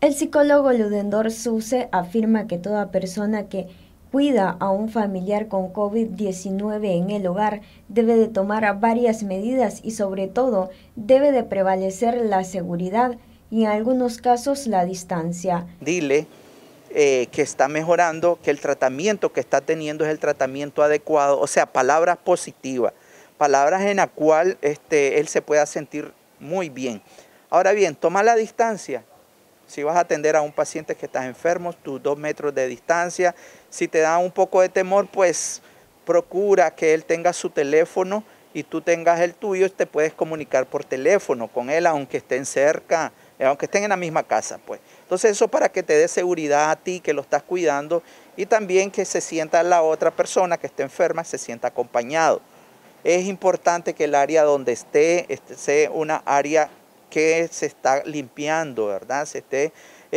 El psicólogo Ludendorff Susse afirma que toda persona que cuida a un familiar con COVID-19 en el hogar debe de tomar varias medidas y sobre todo debe de prevalecer la seguridad y en algunos casos la distancia. Dile que está mejorando, que el tratamiento que está teniendo es el tratamiento adecuado, o sea, palabras positivas, palabras en las cuales él se pueda sentir muy bien. Ahora bien, toma la distancia. Si vas a atender a un paciente que está enfermo, tus 2 metros de distancia. Si te da un poco de temor, pues procura que él tenga su teléfono y tú tengas el tuyo, te puedes comunicar por teléfono con él, aunque estén cerca, aunque estén en la misma casa, pues. Entonces eso para que te dé seguridad a ti, que lo estás cuidando, y también que se sienta la otra persona que esté enferma, se sienta acompañado. Es importante que el área donde esté sea una área que se está limpiando, ¿verdad? Se esté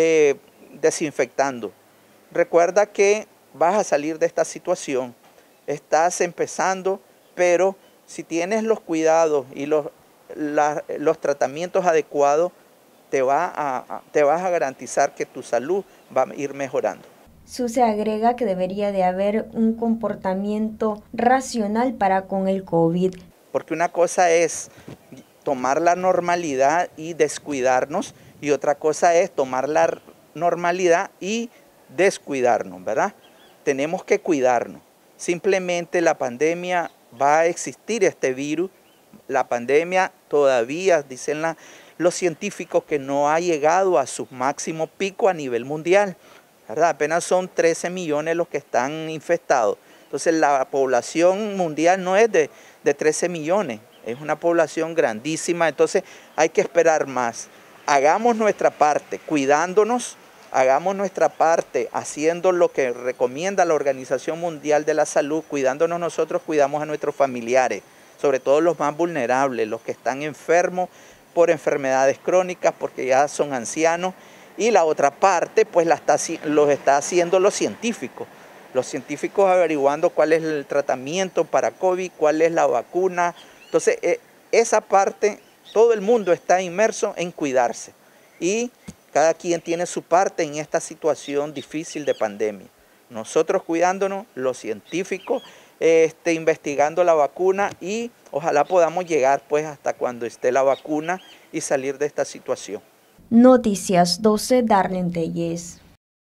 desinfectando. Recuerda que vas a salir de esta situación, estás empezando, pero si tienes los cuidados y los tratamientos adecuados, te vas a garantizar que tu salud va a ir mejorando. Susse agrega que debería de haber un comportamiento racional para con el COVID. Porque una cosa es tomar la normalidad y descuidarnos, y otra cosa es tomar la normalidad y descuidarnos, ¿verdad? Tenemos que cuidarnos. Simplemente la pandemia va a existir, este virus, la pandemia todavía, dicen los científicos, que no ha llegado a su máximo pico a nivel mundial, ¿verdad? Apenas son 13 millones los que están infectados. Entonces la población mundial no es de 13 millones, es una población grandísima, entonces hay que esperar más. Hagamos nuestra parte, cuidándonos, hagamos nuestra parte, haciendo lo que recomienda la Organización Mundial de la Salud, cuidándonos nosotros, cuidamos a nuestros familiares, sobre todo los más vulnerables, los que están enfermos por enfermedades crónicas, porque ya son ancianos, y la otra parte pues los está haciendo los científicos averiguando cuál es el tratamiento para COVID, cuál es la vacuna. Entonces, esa parte, todo el mundo está inmerso en cuidarse y cada quien tiene su parte en esta situación difícil de pandemia. Nosotros cuidándonos, los científicos investigando la vacuna, y ojalá podamos llegar pues hasta cuando esté la vacuna y salir de esta situación. Noticias 12, Darlene Telles.